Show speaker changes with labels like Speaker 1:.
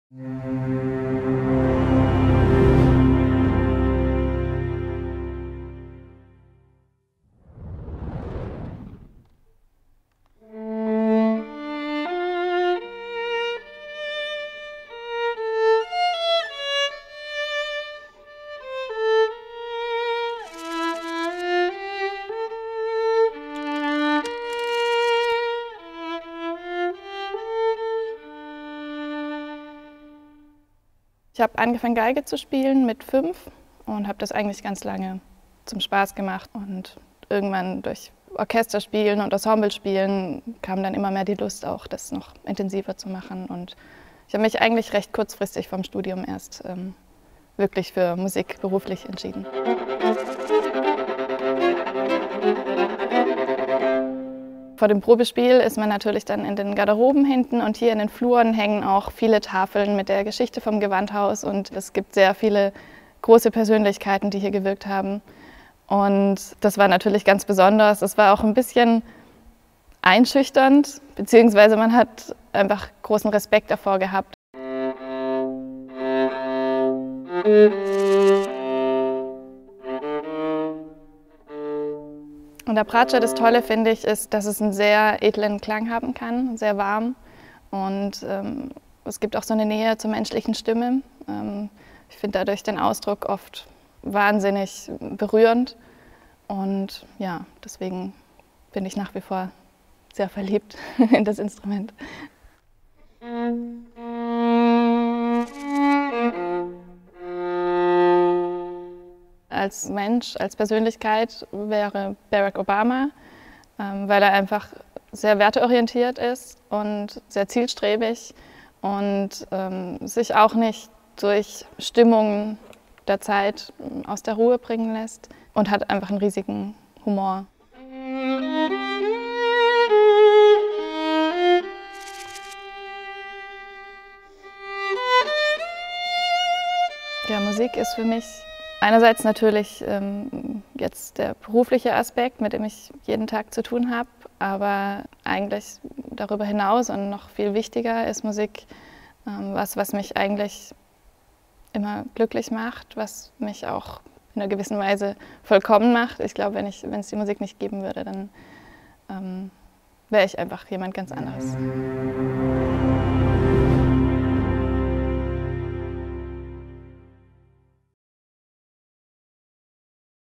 Speaker 1: Ich habe angefangen, Geige zu spielen mit 5 und habe das eigentlich ganz lange zum Spaß gemacht. Und irgendwann durch Orchesterspielen und Ensemblespielen kam dann immer mehr die Lust, auch das noch intensiver zu machen. Und ich habe mich eigentlich recht kurzfristig vom Studium erst wirklich für Musik beruflich entschieden. Vor dem Probespiel ist man natürlich dann in den Garderoben hinten und hier in den Fluren hängen auch viele Tafeln mit der Geschichte vom Gewandhaus und es gibt sehr viele große Persönlichkeiten, die hier gewirkt haben. Und das war natürlich ganz besonders. Es war auch ein bisschen einschüchternd, beziehungsweise man hat einfach großen Respekt davor gehabt. Und der Bratscher, das Tolle finde ich, ist, dass es einen sehr edlen Klang haben kann, sehr warm. Und es gibt auch so eine Nähe zur menschlichen Stimme. Ich finde dadurch den Ausdruck oft wahnsinnig berührend. Und ja, deswegen bin ich nach wie vor sehr verliebt in das Instrument. Als Mensch, als Persönlichkeit wäre Barack Obama, weil er einfach sehr werteorientiert ist und sehr zielstrebig und sich auch nicht durch Stimmungen der Zeit aus der Ruhe bringen lässt und hat einfach einen riesigen Humor. Ja, Musik ist für mich einerseits natürlich jetzt der berufliche Aspekt, mit dem ich jeden Tag zu tun habe, aber eigentlich darüber hinaus und noch viel wichtiger ist Musik was mich eigentlich immer glücklich macht, was mich auch in einer gewissen Weise vollkommen macht. Ich glaube, wenn es die Musik nicht geben würde, dann wäre ich einfach jemand ganz anderes.